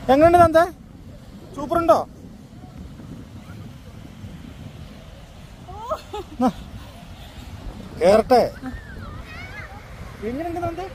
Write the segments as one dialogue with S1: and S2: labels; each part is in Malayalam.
S1: എങ്ങനെയുണ്ട് നന്ദേ? സൂപ്പറുണ്ടോ? കേറട്ടെ. എങ്ങനെയുണ്ട് നന്ദേ?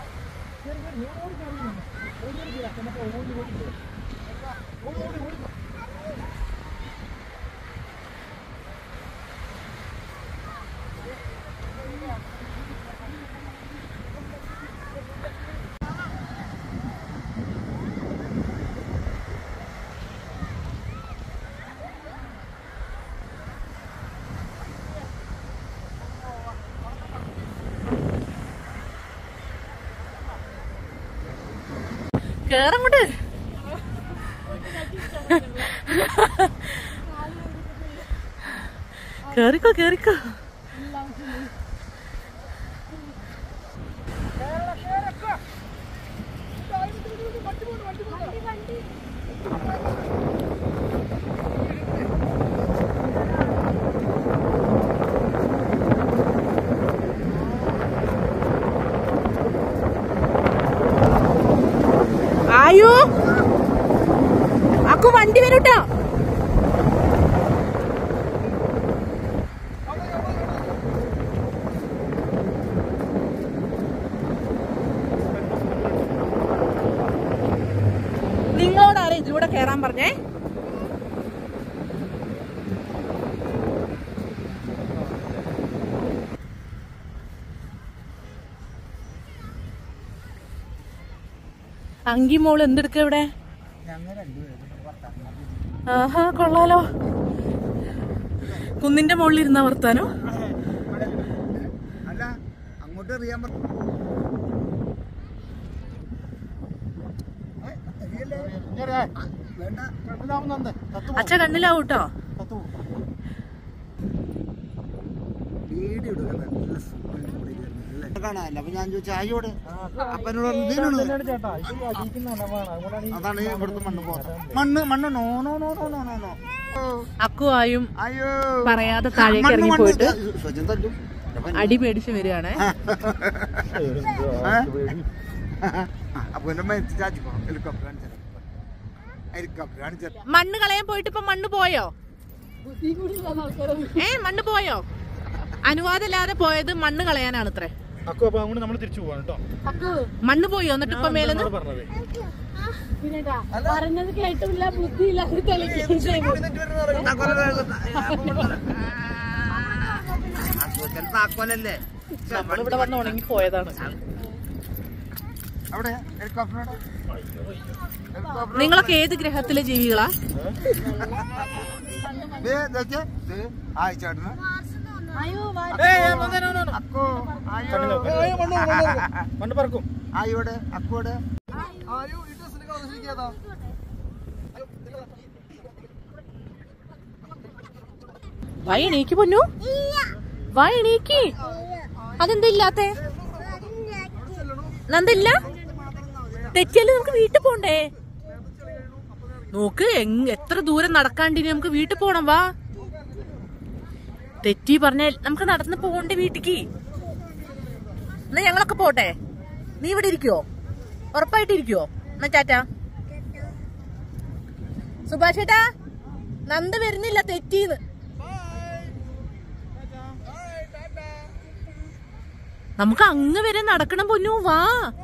S2: കേറങ്ങോട്ട്. കേറിക്കോ കേറിക്കോ. ആയോ അക്കു വണ്ടി വരൂട്ടോ. നിങ്ങളോടാരെ ഇതിലൂടെ കേറാൻ പറഞ്ഞേ? അങ്കി മോള് എന്തെടുക്ക ഇവിടെ? ആഹാ കൊള്ളാലോ. കുന്നിന്റെ മുകളിൽ ഇരുന്ന വർത്താനോ? അച്ഛ കണ്ണിലാവൂട്ടോ.
S1: കാണാനല്ല. അപ്പൊ ഞാൻ ചോദിച്ചു ആയോട്. അപ്പനോട് അതാണ് ഇവിടുത്തെ മണ്ണ് മണ്ണ് മണ്ണ് no no no no no no.
S2: അക്കുവായും പറയാതെ താഴേക്ക് ഇറങ്ങി പോയിട്ട് അടി പേടിച്ച് വരികയാണ്. മണ്ണ് കളയാൻ പോയിട്ട് ഇപ്പൊ മണ്ണ് പോയോ? മണ്ണ് പോയോ? അനുവാദമില്ലാതെ പോയത് മണ്ണ് കളയാനാണ് ഇത്രേ. മണ്ണ് പോയോ? എന്നിട്ട് ഇപ്പൊ മേലെന്ന്
S3: പറഞ്ഞത് കേട്ടില്ല, ബുദ്ധിയില്ലാതെ
S2: നമ്മളിവിടെ വന്ന് ഉണങ്ങി പോയതാണ്. നിങ്ങളൊക്കെ ഏത് ഗ്രഹത്തിലെ ജീവികളാ?
S1: മണ്ണ് പറക്കും. ആയോടെ അക്കോടെ
S2: വാ എണീക്ക് പൊന്നു, വാ എണീക്ക്. അതെന്താ ഇല്ലാത്തെ? നന്ദില്ല തെറ്റിയല്ലേ? നമുക്ക് വീട്ടിൽ പോണ്ടേ? നോക്ക് എത്ര ദൂരം നടക്കാണ്ടിനി നമുക്ക് വീട്ടിൽ പോണം. വാ. തെറ്റി പറഞ്ഞാൽ നമുക്ക് നടന്ന് പോണ്ടേ വീട്ടിക്ക്? എന്നാ ഞങ്ങളൊക്കെ പോട്ടെ. നീ ഇവിടെ ഇരിക്കുവോ? ഉറപ്പായിട്ടിരിക്കുവോ? എന്നാ ടാറ്റാ. സുഭാഷ് ചേട്ടാ, നന്ദ വരുന്നില്ല, തെറ്റീന്ന്. നമുക്ക് അങ്ങ് വരെ നടക്കണം പൊന്നു. വാ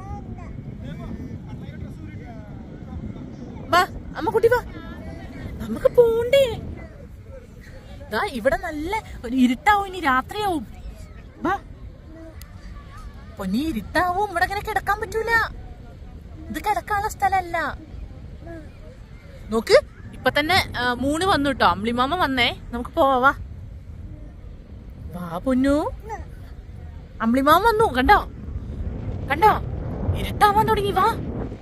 S2: വാ അമ്മക്കുട്ടി വാ, നമുക്ക് പോണ്ടേ? ഇവിടെ നല്ല ഒരു ഇരുട്ടാവും, ഇനി രാത്രിയാവും. വാ പൊന്നി, ഇരുട്ടാവും. ഇവിടെ ഇങ്ങനെ കിടക്കാൻ പറ്റൂല. ഇത് കിടക്കാനുള്ള സ്ഥലല്ല. നോക്ക് ഇപ്പൊ തന്നെ 3 വന്നു കേട്ടോ. അമ്പിളിമാമ വന്നേ. നമുക്ക് പോവാ. വാ പൊന്നു, അമ്പിളിമാമ വന്നു. കണ്ടോ കണ്ടോ? ഇരുട്ടാവാൻ തുടങ്ങി. വാ.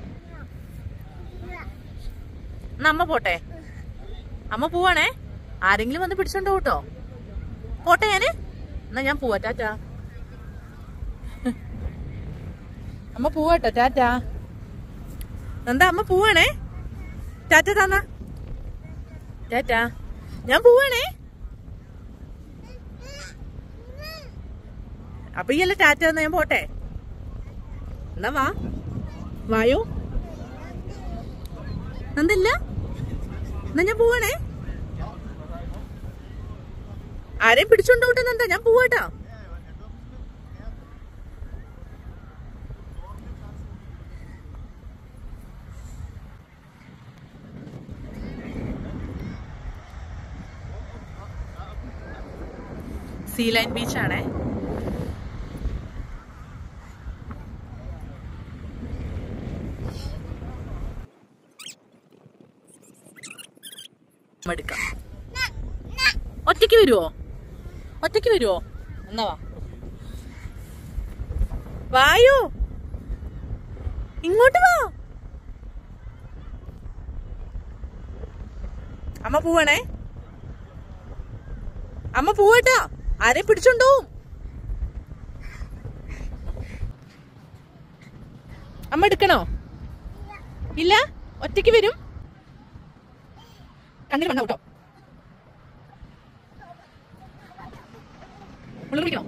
S2: അമ്മ പോട്ടെ. അമ്മ പോവാണേ. ആരെങ്കിലും വന്ന് പിടിച്ചോണ്ടോ കേട്ടോ. പോട്ടെ ഞാന്. എന്നാ ഞാൻ പോവാ. ടാറ്റാ. അമ്മ പോവാട്ടോ. ടാറ്റാ. എന്താ അമ്മ പോവാണേ? ടാറ്റ താന്ന. ടാറ്റാ. ഞാൻ പോവാണേ. അപ്പൊ ഈ അല്ല ടാറ്റ എന്നാ ഞാൻ പോട്ടെ. എന്നാ വാ. വായോ. നന്ദില്ല, എന്നാ ഞാൻ പോവാണേ. ആരെയും പിടിച്ചോണ്ടോട്ടെ നന്ദ, ഞാൻ പോവാട്ടാ. See line ബീച്ചാണേ. എടുക്കാം. ഒറ്റയ്ക്ക് വരുവോ? ഒറ്റയ്ക്ക് വരുവോ? എന്നാ വാ, വായോ, ഇങ്ങോട്ട് വാ. അമ്മ പോവാണേ, അമ്മ പോവാട്ടാ. ആരെ പിടിച്ചോണ്ടോവും. അമ്മ എടുക്കണോ? ഇല്ല, ഒറ്റയ്ക്ക് വരും. കണ്ണിൽ വണ്ണ കേട്ടോ. ഉള്ളിൽ പിടിക്കണോ?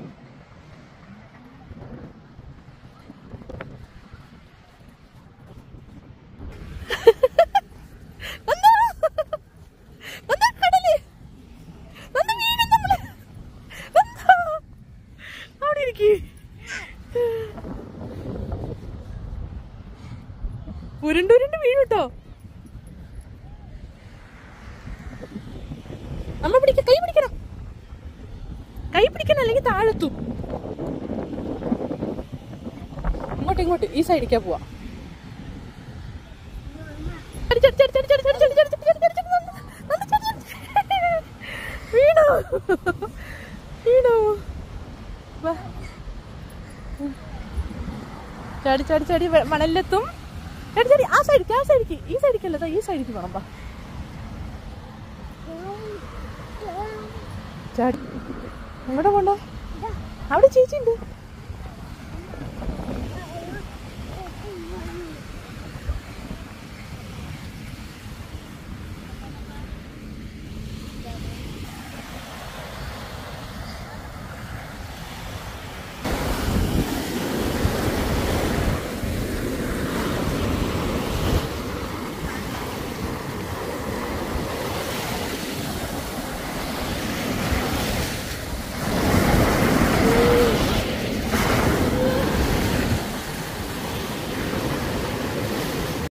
S2: അവിടെ ഇരിക്കേ. ഉരുണ്ടുരുണ്ട് വീഴുട്ടോ. അമ്മ പിടിക്ക, കൈ പിടിക്കണം, കൈ പിടിക്കണം, അല്ലെങ്കിൽ താഴെത്തും. ഇങ്ങോട്ട് ഇങ്ങോട്ട് ഈ സൈഡിക്കാ പോവാ. വീണോ വീണോ? ചാടി ചാടി ചാടി മണലിലെത്തും. ചാടി ചാടി ആ സൈഡിക്ക്, ആ സൈഡിക്ക്, ഈ സൈഡിക്കല്ല, ഈ സൈഡിക്ക് വേണം. വാ ചാടി. അങ്ങോട്ട് പോണ്ടോ? അവിടെ ചേച്ചി ഉണ്ട്.